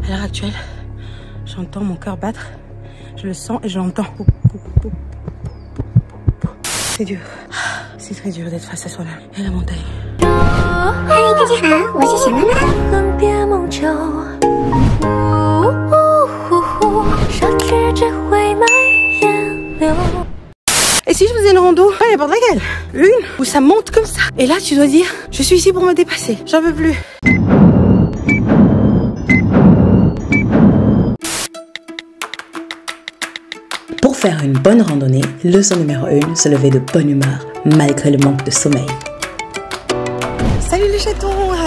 À l'heure actuelle, j'entends mon cœur battre. Je le sens et je l'entends. C'est dur. C'est très dur d'être face à soi-même et à la montagne. Et si je faisais une rando, n'importe laquelle, une où ça monte comme ça, et là tu dois dire, je suis ici pour me dépasser, j'en peux plus. Pour faire une bonne randonnée, leçon numéro 1, se lever de bonne humeur malgré le manque de sommeil. Salut les chatons,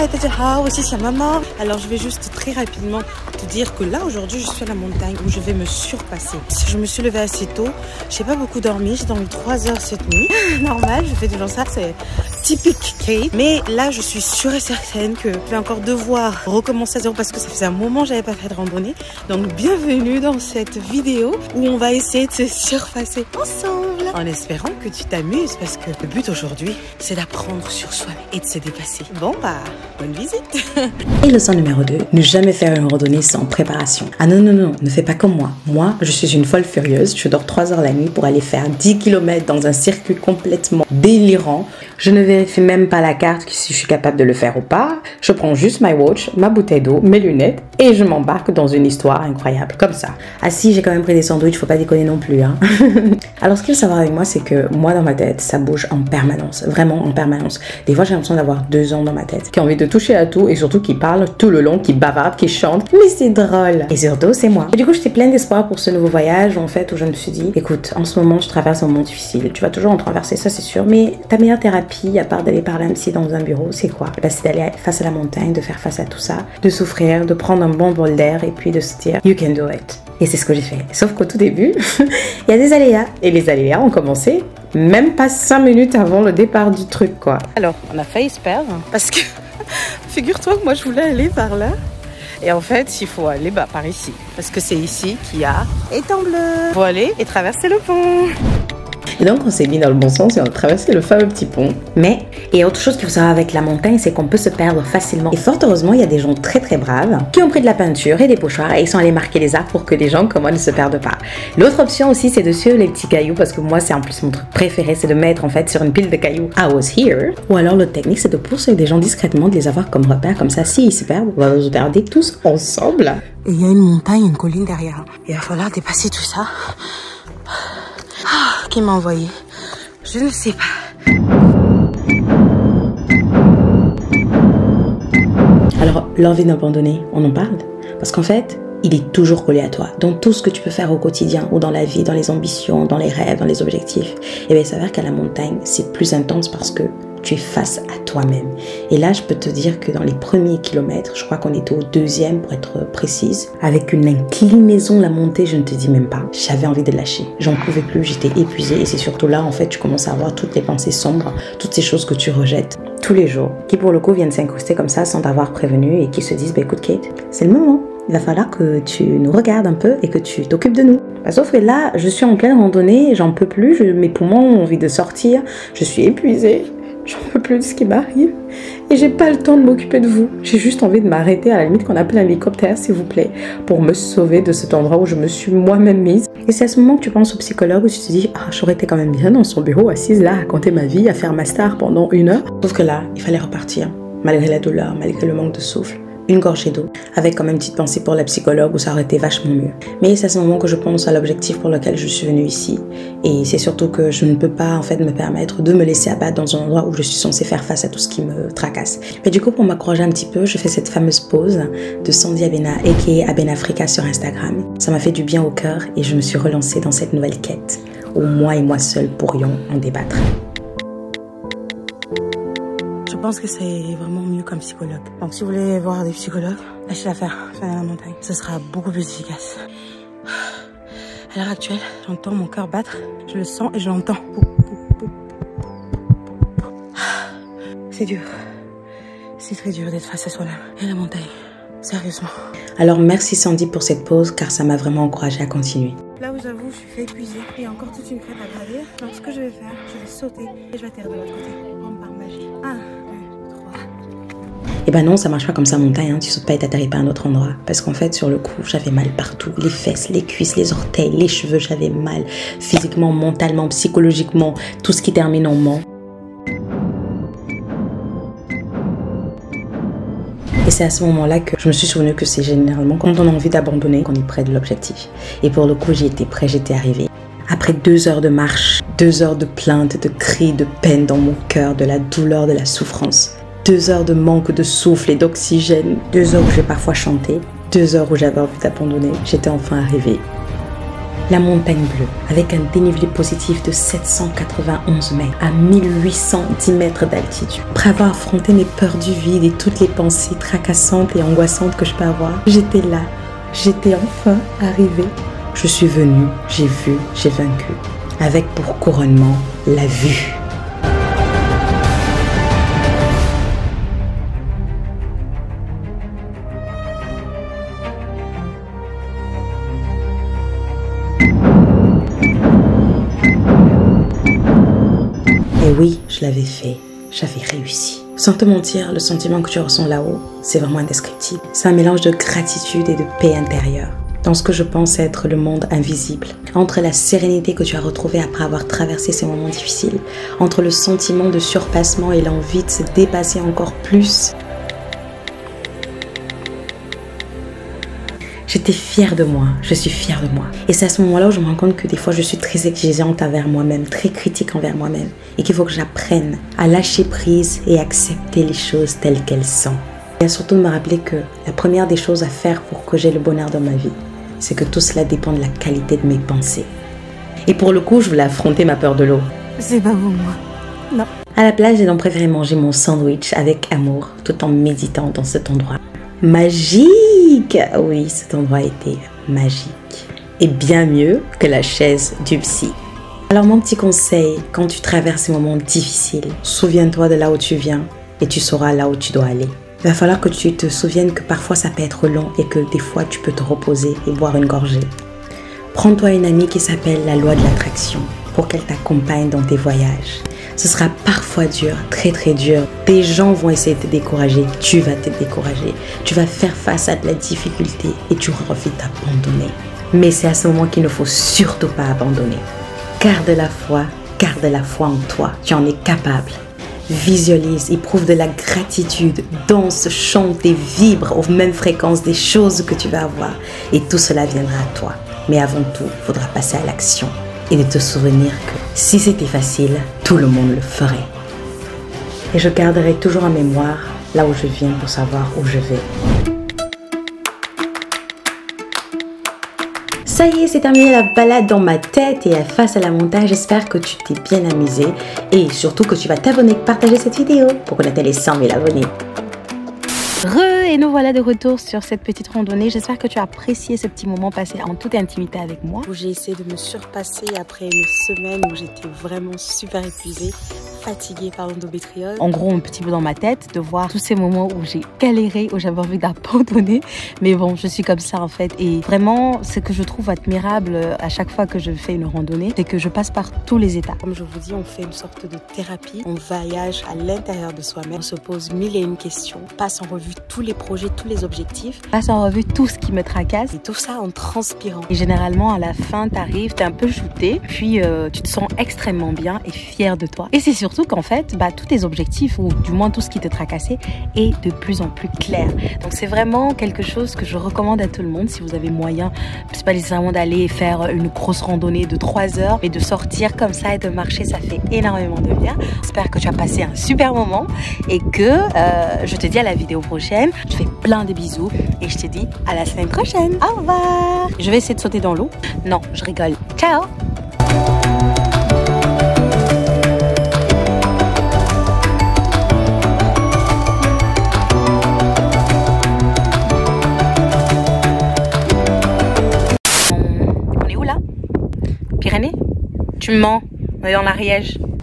aussi c'est maman. Alors je vais juste très rapidement te dire que là aujourd'hui je suis à la montagne où je vais me surpasser. Je me suis levée assez tôt, j'ai pas beaucoup dormi, j'ai dormi 3 heures cette nuit. Normal, je fais toujours ça, c'est typique Kate. Mais là je suis sûre et certaine que je vais encore devoir recommencer à zéro parce que ça faisait un moment que j'avais pas fait de randonnée. Donc bienvenue dans cette vidéo où on va essayer de se surpasser ensemble. En espérant que tu t'amuses parce que le but aujourd'hui c'est d'apprendre sur soi et de se dépasser. Bon bah, bonne visite. Et leçon numéro 2, ne jamais faire une randonnée sans préparation. Ah non, non, non, ne fais pas comme moi. Moi, je suis une folle furieuse. Je dors 3 heures la nuit pour aller faire 10 km dans un circuit complètement délirant. Je ne vérifie même pas la carte si je suis capable de le faire ou pas. Je prends juste my watch, ma bouteille d'eau, mes lunettes et je m'embarque dans une histoire incroyable, comme ça. Ah si, j'ai quand même pris des sandwichs, faut pas déconner non plus, hein. Alors, ce qu'il faut savoir avec moi, c'est que moi, dans ma tête, ça bouge en permanence, vraiment en permanence. Des fois, j'ai l'impression d'avoir 2 ans dans ma tête, qui a envie de toucher à tout et surtout qui parle tout le long, qui bavarde, qui chante. Mais c'est drôle. Et surtout, c'est moi. Et du coup, j'étais pleine d'espoir pour ce nouveau voyage, en fait, où je me suis dit, écoute, en ce moment, je traverse un moment difficile. Tu vas toujours en traverser, ça c'est sûr. Mais ta meilleure thérapie, à part d'aller parler un psy dans un bureau, c'est quoi? Bah, c'est d'aller face à la montagne, de faire face à tout ça, de souffrir, de prendre un bon bol d'air et puis de se dire, you can do it. Et c'est ce que j'ai fait. Sauf qu'au tout début, il y a des aléas. Et les aléas ont commencé même pas 5 minutes avant le départ du truc, quoi. Alors, on a failli se perdre parce que, figure-toi que moi je voulais aller par là. Et en fait, il faut aller par ici. Parce que c'est ici qu'il y a étang bleu. Il faut aller et traverser le pont. Et donc, on s'est mis dans le bon sens et on a traversé le fameux petit pont. Mais, et autre chose qu'il faut savoir avec la montagne, c'est qu'on peut se perdre facilement. Et fort heureusement, il y a des gens très très braves qui ont pris de la peinture et des pochoirs et ils sont allés marquer les arbres pour que les gens comme moi ne se perdent pas. L'autre option aussi, c'est de suivre les petits cailloux parce que moi, c'est en plus mon truc préféré, c'est de mettre en fait sur une pile de cailloux I was here. Ou alors, l'autre technique, c'est de poursuivre des gens discrètement, de les avoir comme repères. Comme ça, s'ils se perdent, on va se perdre tous ensemble. Et il y a une montagne, une colline derrière. Il va falloir dépasser tout ça. Ah, qui m'a envoyé? Je ne sais pas. Alors, l'envie d'abandonner, on en parle? Parce qu'en fait, il est toujours collé à toi. Dans tout ce que tu peux faire au quotidien ou dans la vie, dans les ambitions, dans les rêves, dans les objectifs. Et bien, il s'avère qu'à la montagne, c'est plus intense parce que tu es face à toi-même. Et là, je peux te dire que dans les premiers kilomètres, je crois qu'on était au 2e pour être précise, avec une inclinaison, la montée, je ne te dis même pas. J'avais envie de lâcher. J'en pouvais plus, j'étais épuisée. Et c'est surtout là, en fait, tu commences à avoir toutes les pensées sombres, toutes ces choses que tu rejettes tous les jours, qui pour le coup viennent s'incruster comme ça sans t'avoir prévenu et qui se disent, bah écoute Kate, c'est le moment. Il va falloir que tu nous regardes un peu et que tu t'occupes de nous. Sauf que là, je suis en pleine randonnée, j'en peux plus, mes poumons ont envie de sortir, je suis épuisée. J'en peux plus de ce qui m'arrive et j'ai pas le temps de m'occuper de vous. J'ai juste envie de m'arrêter à la limite qu'on appelle un hélicoptère s'il vous plaît pour me sauver de cet endroit où je me suis moi-même mise. Et c'est à ce moment que tu penses au psychologue où tu te dis ah j'aurais été quand même bien dans son bureau assise là à raconter ma vie, à faire ma star pendant 1 heure. Sauf que là il fallait repartir malgré la douleur, malgré le manque de souffle. Une gorgée d'eau, avec quand même une petite pensée pour la psychologue où ça aurait été vachement mieux. Mais c'est à ce moment que je pense à l'objectif pour lequel je suis venue ici. Et c'est surtout que je ne peux pas en fait me permettre de me laisser abattre dans un endroit où je suis censée faire face à tout ce qui me tracasse. Mais du coup, pour m'encourager un petit peu, je fais cette fameuse pause de Sandy Abena, aka Abenafrica sur Instagram. Ça m'a fait du bien au cœur et je me suis relancée dans cette nouvelle quête où moi et moi seule pourrions en débattre. Je pense que c'est vraiment mieux comme psychologue. Donc si vous voulez voir des psychologues, lâchez l'affaire, venez à la montagne. Ce sera beaucoup plus efficace. À l'heure actuelle, j'entends mon cœur battre, je le sens et je l'entends. C'est dur. C'est très dur d'être face à soi-même et à la montagne. Sérieusement. Alors merci Sandy pour cette pause car ça m'a vraiment encouragée à continuer. Là où j'avoue, je suis fait épuisée. Il y a encore toute une crête à gravir. Donc ce que je vais faire, je vais sauter et je vais atterrir de l'autre côté. Comme par magie. 1, 2, 3. Et ben non, ça marche pas comme ça en montagne, hein. Tu sautes pas et t'atterris pas à un autre endroit. Parce qu'en fait, sur le coup, j'avais mal partout. Les fesses, les cuisses, les orteils, les cheveux, j'avais mal. Physiquement, mentalement, psychologiquement, tout ce qui termine en ment. Et c'est à ce moment-là que je me suis souvenu que c'est généralement quand on a envie d'abandonner qu'on est près de l'objectif. Et pour le coup, j'y étais près, j'étais arrivée. Après 2 heures de marche, 2 heures de plainte, de cris, de peine dans mon cœur, de la douleur, de la souffrance, 2 heures de manque de souffle et d'oxygène, 2 heures où j'ai parfois chanté, 2 heures où j'avais envie d'abandonner, j'étais enfin arrivée. La montagne bleue, avec un dénivelé positif de 791 mètres à 1810 mètres d'altitude. Après avoir affronté mes peurs du vide et toutes les pensées tracassantes et angoissantes que je peux avoir, j'étais là, j'étais enfin arrivée. Je suis venue, j'ai vu, j'ai vaincu, avec pour couronnement la vue. Et oui, je l'avais fait, j'avais réussi. Sans te mentir, le sentiment que tu ressens là-haut, c'est vraiment indescriptible. C'est un mélange de gratitude et de paix intérieure. Dans ce que je pense être le monde invisible, entre la sérénité que tu as retrouvée après avoir traversé ces moments difficiles, entre le sentiment de surpassement et l'envie de se dépasser encore plus. J'étais fière de moi, je suis fière de moi. Et c'est à ce moment-là où je me rends compte que des fois je suis très exigeante envers moi-même, très critique envers moi-même. Et qu'il faut que j'apprenne à lâcher prise et accepter les choses telles qu'elles sont. Et surtout de me rappeler que la première des choses à faire pour que j'aie le bonheur dans ma vie, c'est que tout cela dépend de la qualité de mes pensées. Et pour le coup, je voulais affronter ma peur de l'eau. C'est pas pour moi. Non. À la place, j'ai donc préféré manger mon sandwich avec amour, tout en méditant dans cet endroit magique. Oui, cet endroit était magique. Et bien mieux que la chaise du psy. Alors mon petit conseil, quand tu traverses ces moments difficiles, souviens-toi de là où tu viens et tu sauras là où tu dois aller. Il va falloir que tu te souviennes que parfois ça peut être long et que des fois tu peux te reposer et boire une gorgée. Prends-toi une amie qui s'appelle la loi de l'attraction pour qu'elle t'accompagne dans tes voyages. Ce sera parfois dur, très très dur. Des gens vont essayer de te décourager, tu vas te décourager. Tu vas faire face à de la difficulté et tu auras envie d'abandonner. Mais c'est à ce moment qu'il ne faut surtout pas abandonner. Garde la foi en toi, tu en es capable. Visualise, éprouve de la gratitude, danse, chante et vibre aux mêmes fréquences des choses que tu vas avoir. Et tout cela viendra à toi. Mais avant tout, il faudra passer à l'action et de te souvenir que si c'était facile, tout le monde le ferait. Et je garderai toujours en mémoire là où je viens pour savoir où je vais. Ça y est, c'est terminé la balade dans ma tête et face à la montagne. J'espère que tu t'es bien amusé et surtout que tu vas t'abonner, partager cette vidéo pour connaître les 100 000 abonnés. Et nous voilà de retour sur cette petite randonnée. J'espère que tu as apprécié ce petit moment passé en toute intimité avec moi. Où j'ai essayé de me surpasser après une semaine où j'étais vraiment super épuisée, fatiguée par l'endométriose. En gros, un petit peu dans ma tête de voir tous ces moments où j'ai galéré, où j'avais envie d'abandonner. Mais bon, je suis comme ça en fait. Et vraiment, ce que je trouve admirable à chaque fois que je fais une randonnée, c'est que je passe par tous les états. Comme je vous dis, on fait une sorte de thérapie. On voyage à l'intérieur de soi-même. On se pose 1001 questions, passe en revue tous les projets, tous les objectifs, passe en revue tout ce qui me tracasse et tout ça en transpirant. Et généralement à la fin t'arrives, t'es un peu shooté, puis tu te sens extrêmement bien et fier de toi. Et c'est surtout qu'en fait, tous tes objectifs ou du moins tout ce qui te tracassait est de plus en plus clair. Donc c'est vraiment quelque chose que je recommande à tout le monde si vous avez moyen. C'est pas nécessairement d'aller faire une grosse randonnée de 3 heures, mais de sortir comme ça et de marcher, ça fait énormément de bien. J'espère que tu as passé un super moment et que je te dis à la vidéo prochaine. Je fais plein de bisous et je te dis à la semaine prochaine. Au revoir. Je vais essayer de sauter dans l'eau. Non, je rigole. Ciao. On est où là? Pyrénées? Tu me ments. On est en Ariège.